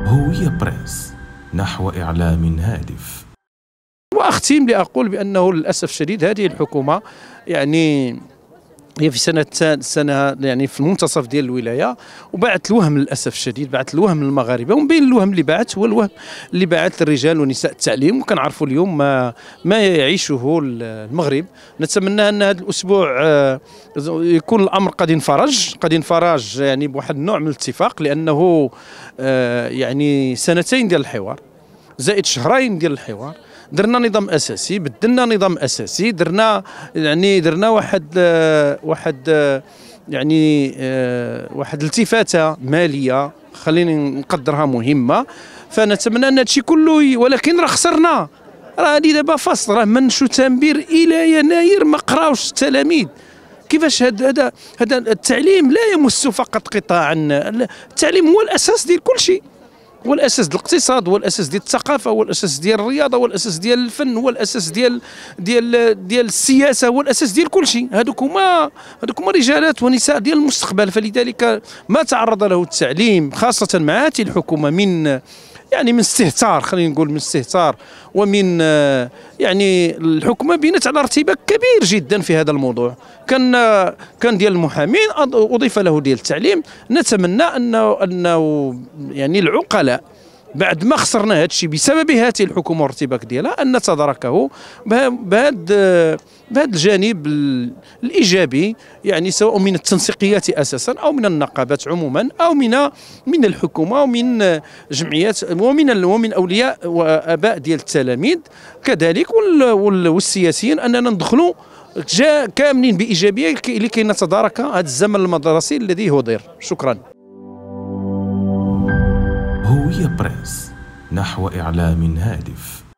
هوية بريس نحو إعلام هادف. وأختم لأقول بأنه للأسف الشديد هذه الحكومة يعني هي في سنة يعني في المنتصف ديال الولاية، وبعث الوهم للأسف الشديد، بعث الوهم للمغاربة، ومن بين الوهم اللي بعث هو الوهم اللي بعث الرجال ونساء التعليم. وكنعرفوا اليوم ما يعيشه المغرب. نتمنى أن هذا الأسبوع يكون الأمر قد انفرج يعني بواحد النوع من الاتفاق، لأنه يعني سنتين ديال الحوار زائد شهرين ديال الحوار، درنا نظام اساسي، بدلنا نظام اساسي، درنا واحد التفاته ماليه خليني نقدرها مهمه. فنتمنى ان هادشي كله، ولكن راه خسرنا، راه هادي دابا فصل، راه من شتنبر الى يناير ما قراوش التلاميذ. كيفاش هذا التعليم لا يمس فقط قطاعا، التعليم هو الاساس ديال كل شيء، هو الاساس ديال الاقتصاد، هو الاساس ديال الثقافه، هو الاساس ديال الرياضه، هو الاساس ديال الفن، هو الاساس ديال السياسه، هو الاساس ديال كل شيء. هذوك هما رجالات ونساء ديال المستقبل. فلذلك ما تعرض له التعليم خاصه مع هذه الحكومه من استهتار، خلينا نقول من استهتار، ومن يعني الحكومه بنت على ارتباك كبير جدا في هذا الموضوع. كان ديال المحامين، اضيف له ديال التعليم. نتمنى انه يعني العقلاء بعد ما خسرنا هذا الشيء بسبب هذه الحكومه والارتباك ديالها ان نتداركه بهذا الجانب الايجابي، يعني سواء من التنسيقيات اساسا او من النقابات عموما او من الحكومه ومن جمعيات ومن اولياء واباء ديال التلاميذ كذلك والسياسيين، اننا ندخلوا كاملين بايجابيه لكي نتدارك هذا الزمن المدرسي الذي هدر. شكرا. هوية بريس نحو إعلام هادف.